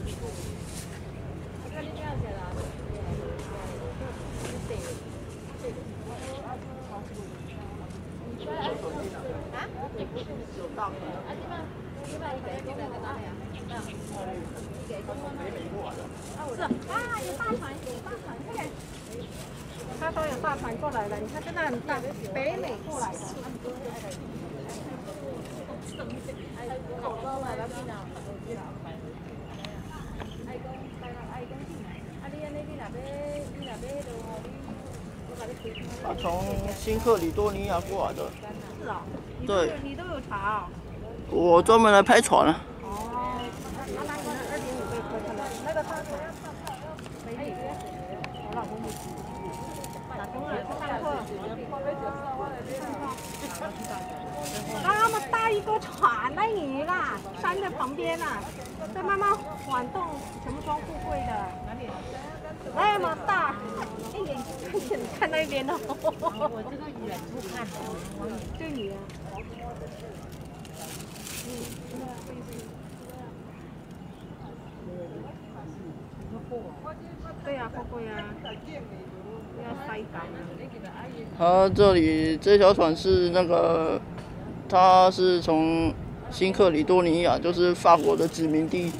是啊，有大船，他说有大船过来了，你看真的很大，北美过来的。 他从新克里多尼亚过来的。 是哦， 对， 你都有查哦。 我专门来拍船啊。 哦，那可能2.5倍可能那个他说要美女，我老公没去，打工了去上课。那么大一个船在你啦，山的旁边啊，在慢慢晃动，全部装富贵的。那么大，一眼看那边哦。我这个远处看的，就你啊。对呀，货柜呀，要塞港。 它这里这条船是那个，它是从新克里多尼亚，就是法国的殖民地。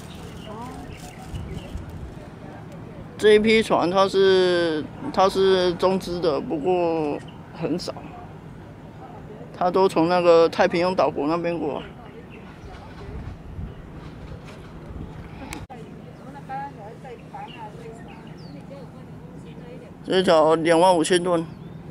这一批船它是中资的，不过很少，它都从那个太平洋岛国那边过来。这条25000吨。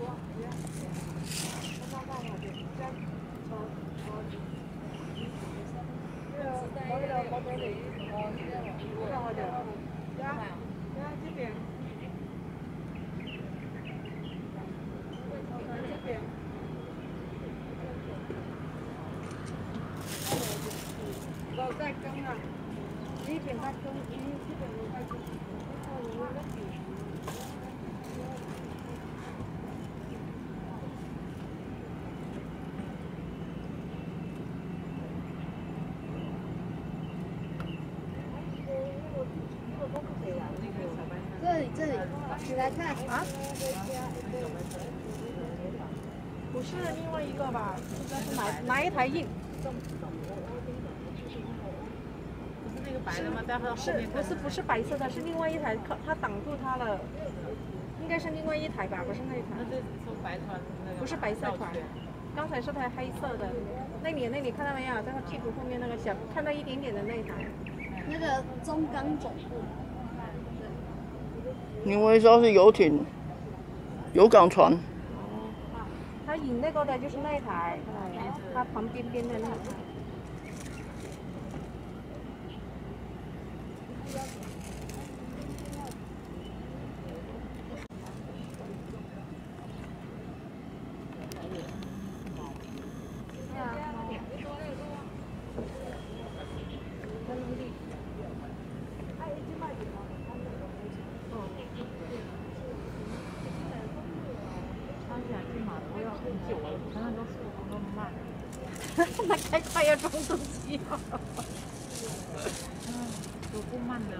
这里，你来看啊。 不是另外一个吧？这是哪一台印？不是那个白的吗？在后面。不是白色的，是另外一台，它挡住它了。应该是另外一台吧，不是那一台。那是说白船那个。不是白色船，刚才是台黑色的。那里看到没有？在它屁股后面那个小，看到一点点的那一台。 那个中钢总部。 另外一艘是游艇，有港船。 它引那个的就是那一台，它旁边的那一台。那开快要装东西了。有够慢的。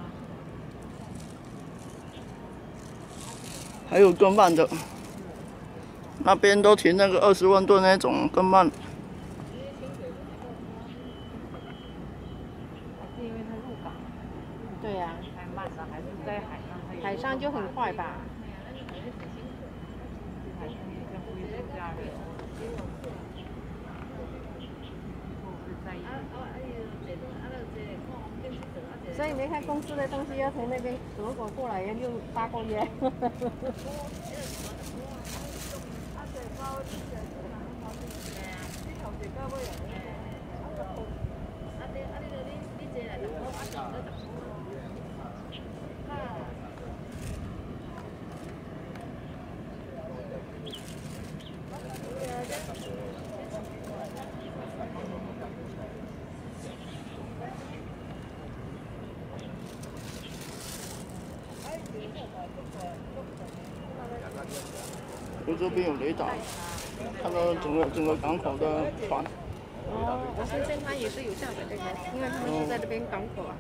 还有更慢的，那边都停那个20万吨那种，更慢。 是因为它入港。对呀、太慢了，还是在海上？海上就很快吧。所以没看公司的东西要从那边德国过来，又8个月。 我这边有雷达，看到整个港口的船。 哦，我深圳它也是有下载这个，因为他们是在这边港口啊。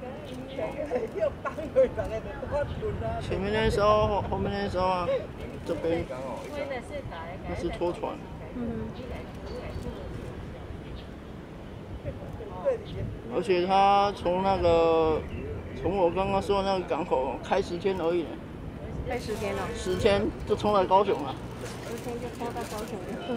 前面那艘，后面那艘啊，这边那是拖船。 嗯。 而且他从我刚刚说的那个港口开10天而已呢。 开10天了。 10天就冲来高雄了。 10天就冲到高雄了。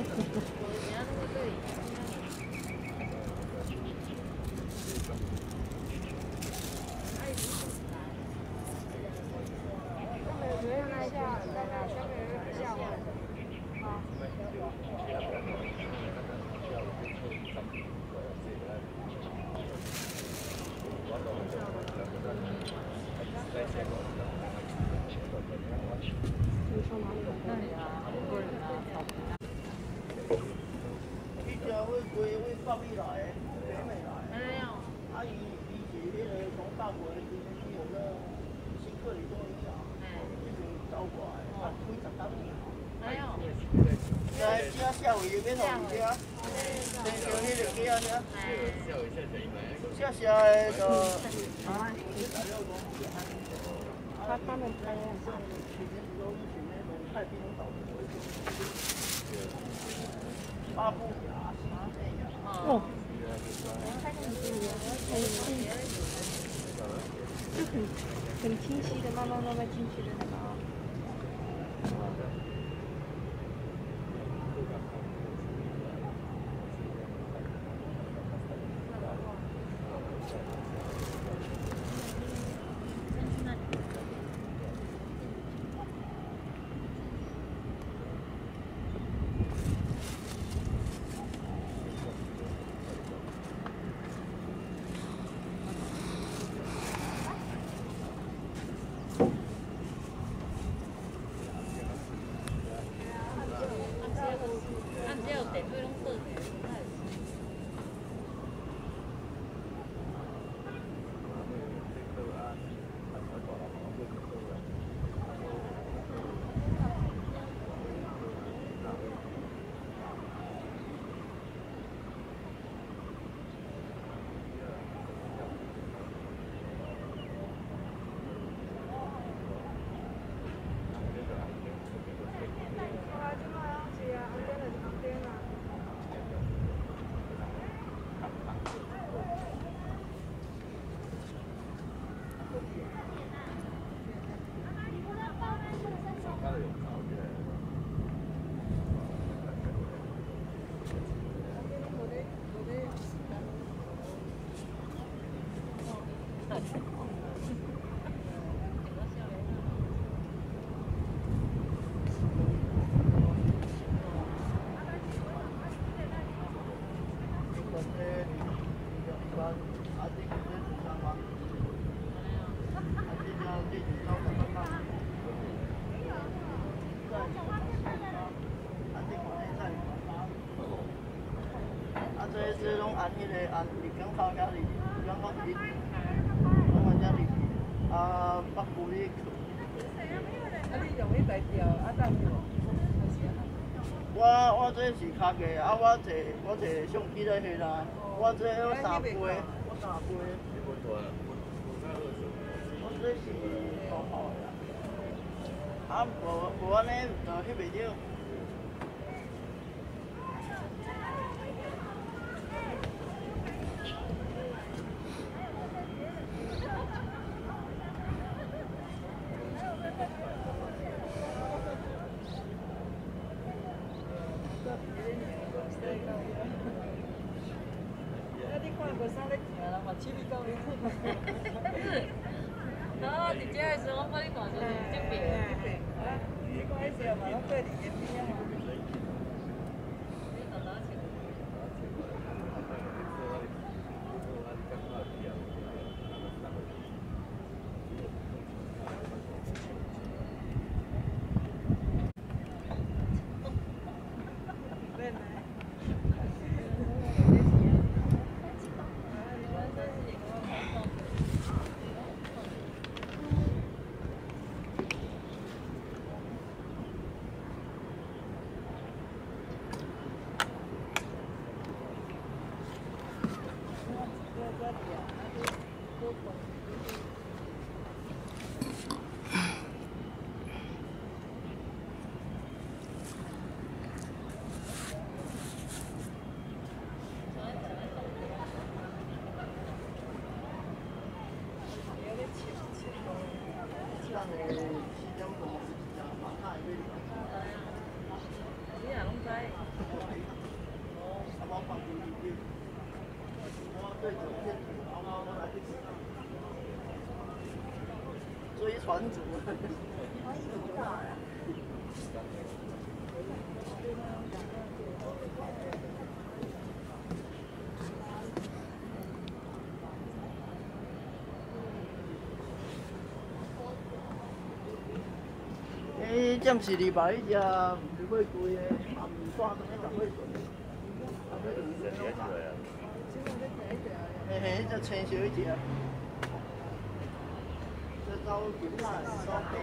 他们拍哦，就很清晰的，慢慢进去的那个啊。 这拢按迄个按日港口遐里，日港口里，拢按遮里，北部里。 你用迄台调当我这是卡价，我坐相机来翕啦，我这有3倍，我3倍。我这是大号的，无安尼就翕袂着。 哦，直接的时候我帮你看出是这边。你看迄时候嘛，拢对伫眼边啊。 船主。暂时礼拜一只唔会贵的，也唔算什么十岁船。嘿嘿，这青小一只，这招金啦，招黑。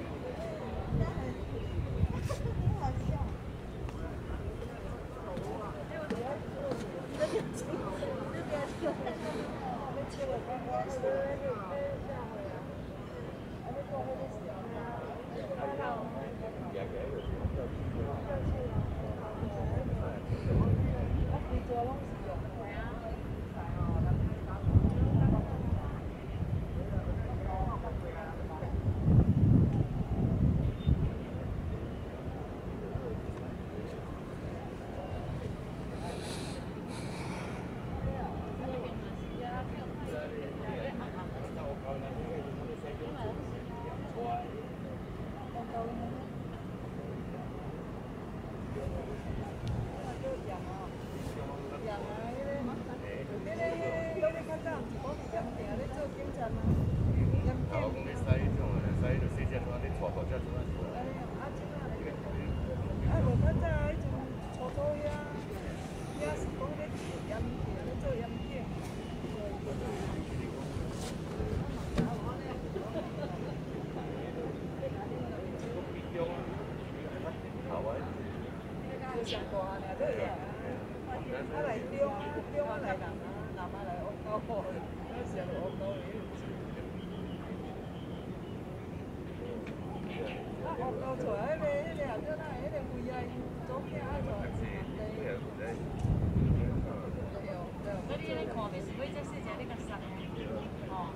上大汉了，对呀。啊来中啊来南啊来乌沟，我上乌沟的。啊乌沟出来迄个后头那迄个位啊，左边啊左地。那你咧看袂是买这细只你甲送哦。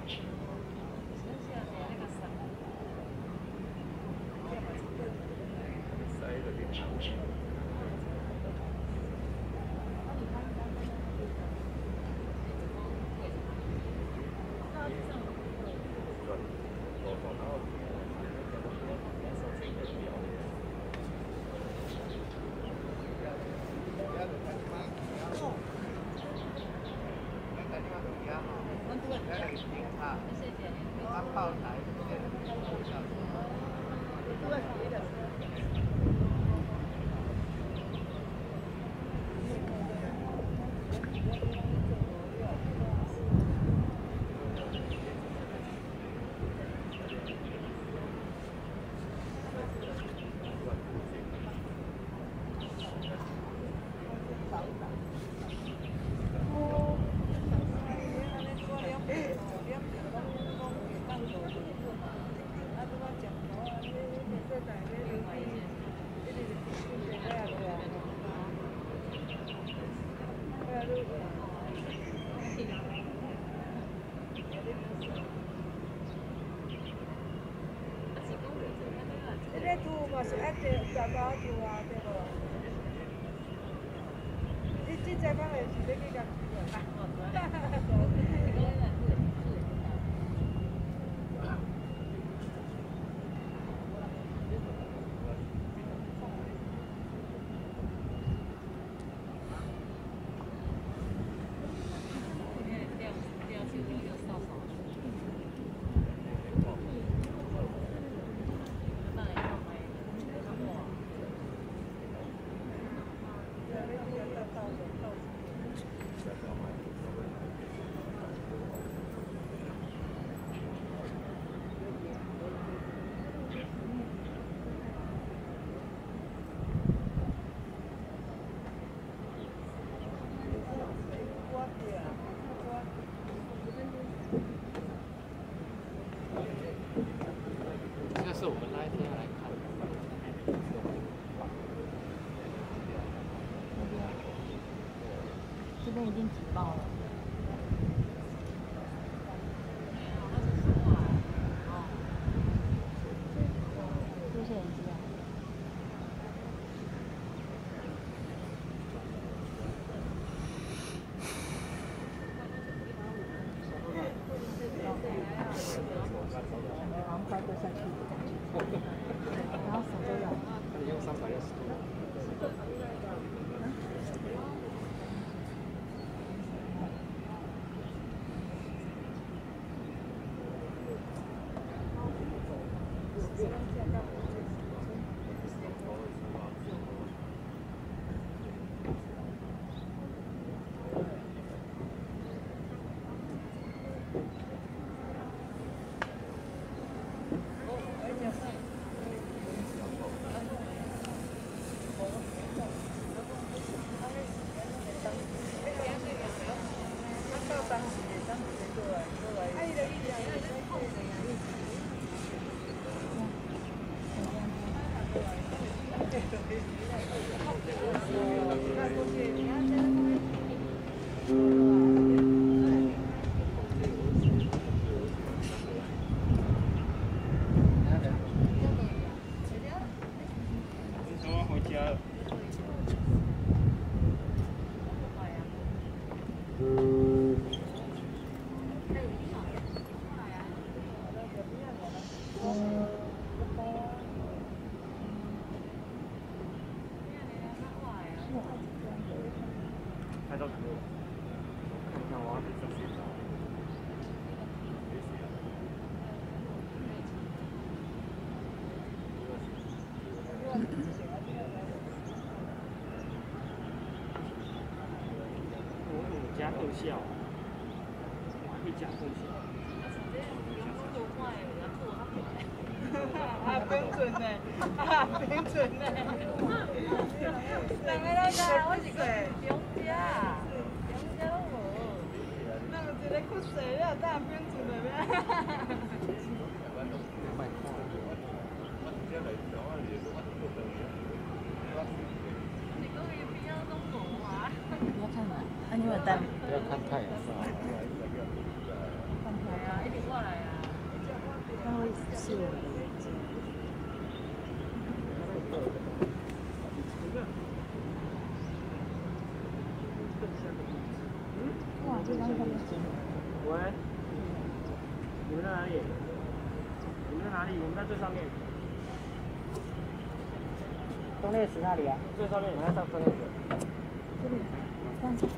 是爱食炸包住啊，对无？你这采访的是要去甲是我们那一天来看的。 这边已经挤爆了。这是眼睛啊。好，快点。 拍照给我，看看我要怎么写。加特效，可以加特效。 啊，标准呢，啊，标准呢。两个都加，我是讲中家，中家都无。那么一个酷水了，当然标准了咩？ 不要看了，啊，你有单。 不要看太阳是吧？ 看太阳，一点过来啊。那会是我的位置。哇，这张上面写。 喂，你们在哪里？你们在哪里？我们在最上面。中烈池那里啊？最上面，我们要上中烈池。 这里，看一下。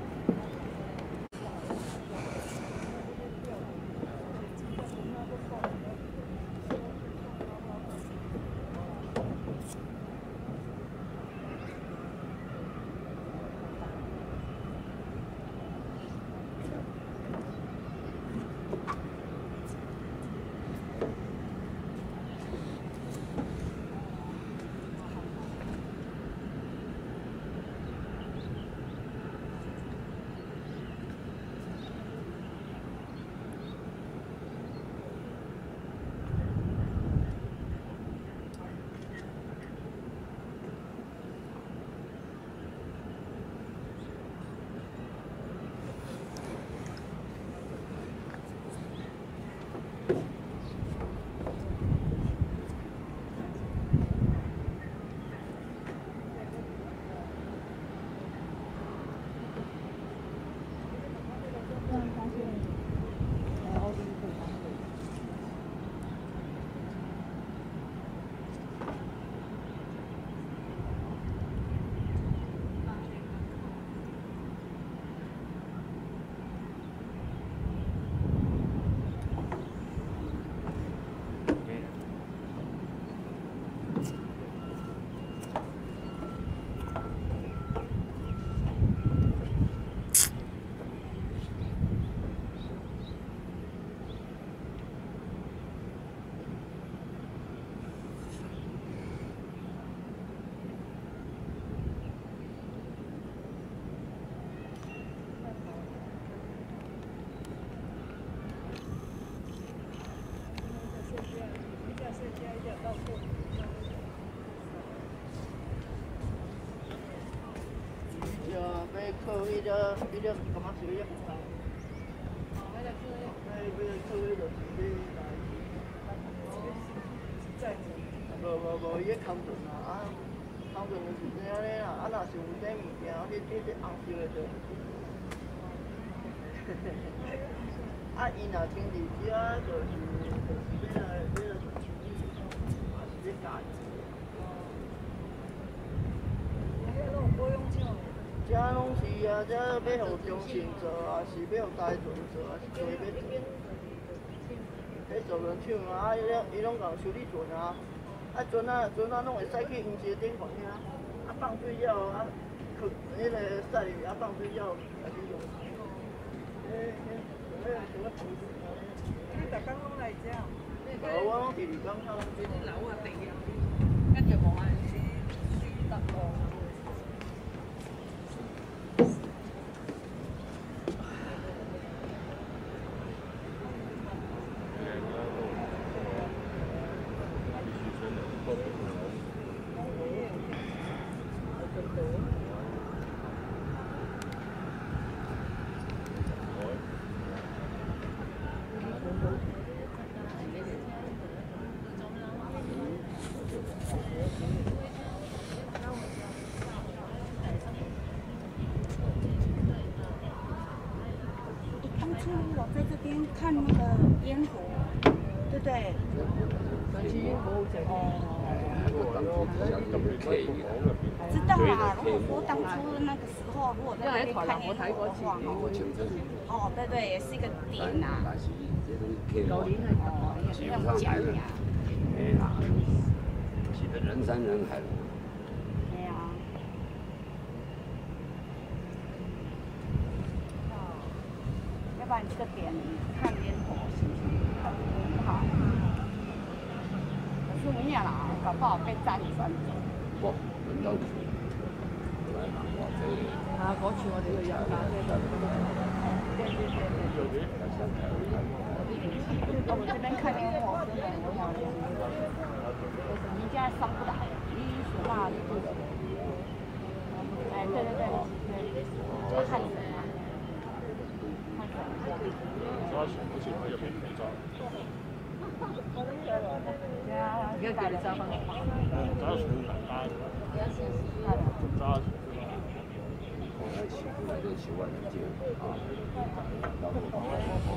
扣迄个干嘛水啊？扣迄个无，伊个康顿啊，康顿就是这样嘞啦。啊，若是有这物件，你红烧的就。啊，伊若天伫遮，就是要来处理，也是要加。遮拢是啊，遮要互中心做啊，是要互台船做啊，是做要做。迄做轮厂啊，伊拢共修理船啊，啊船拢会驶去黄石顶旁遐，啊放水了啊，迄个驶入啊放水了来去用。 你逐工拢来遮？ 无，我拢第二工较拢去。 老啊地啊，跟住无啊，水得哦。 当初我在这边看那个烟火，对， 对对。 上次已經好好食。 知道啦，如果说当初那个时候，如果在那边看烟火的话，哦，对对，也是一个点呐。 舊年係也不用讲呀。 挤得人山人海。 对呀。要不然这个点看烟火心情很好。可是你啦，搞不好被站转走。 哇，輪到啊！嗰次我哋去飲咖啡就我们这边看烟火真的很漂亮，你现在上不来，你说话就是，哎，对对对，就是汉神嘛，汉神。 揸船好似喺入邊唔揸。 而家叫你揸翻。 揸船唔揸㗎，揸船。 起步来就10万人进啊，到时候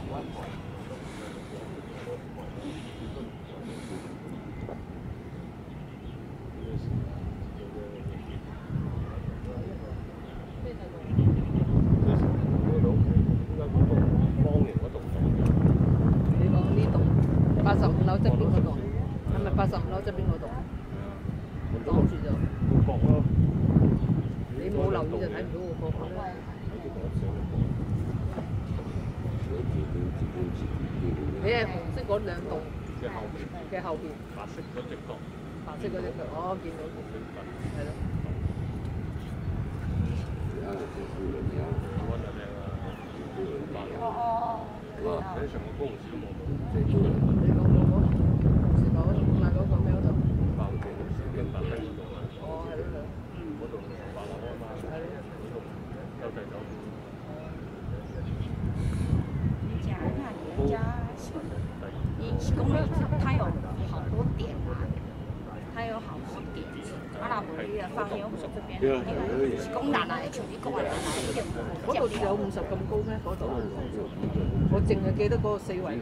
你講呢棟85樓側邊嗰棟，係咪85樓側邊嗰棟？擋住咗。你冇留意就睇唔到個角啦。你係紅色嗰兩棟嘅後邊。白色嗰隻角。白色嗰隻角，我見到。係咯。 喺上個高雄市都冇到。 你講嗰個是否買嗰個咩嗰度？ 爆嘅市嘅白色嗰度。 哦，係咯。 嗰度白樓啊嘛。係咯。嗰度有第九。 你家那里人家1公里，它有好多点啊，它有好多点。阿拉伯里的放烟火这边，公南来，全部公南来。 嗰度有50咁高咩？嗰度？我淨係記得嗰個4圍。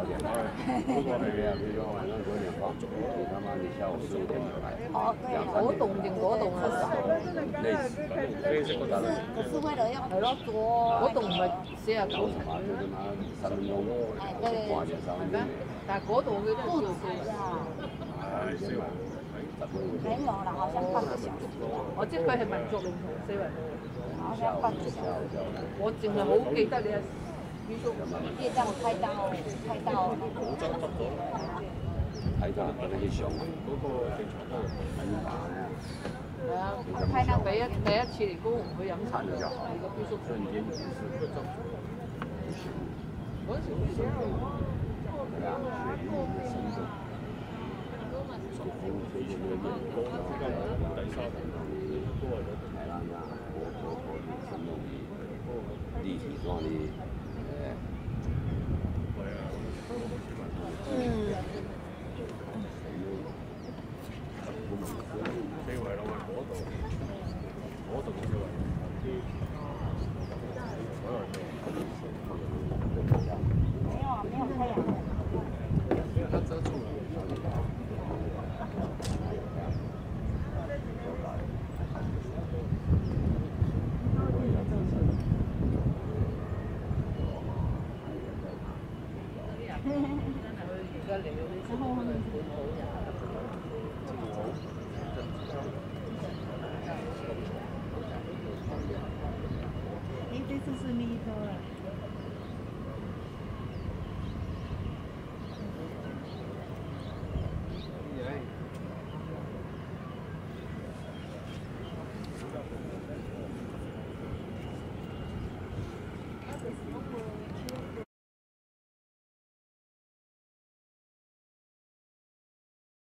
哦，對。 嗰棟定嗰棟啊？ 可是為了要係咯，嗰棟唔係49層係咩？但係嗰度佢都係4圍。 沒有了，好像半個小時。 我知佢係民族龍同4圍。 好像半個小時。 我淨係好記得你啊！ 夜站開到睇到嗰啲相， 嗰個正常都係係啊，第一次嚟高雄去飲茶就係個標叔瞬間嗰陣時好少。 係啊，立體狀的 4圍咯，嗰度4圍。 沒有啊，沒有太陽。 它遮住了。 而家嚟到呢次，本土人。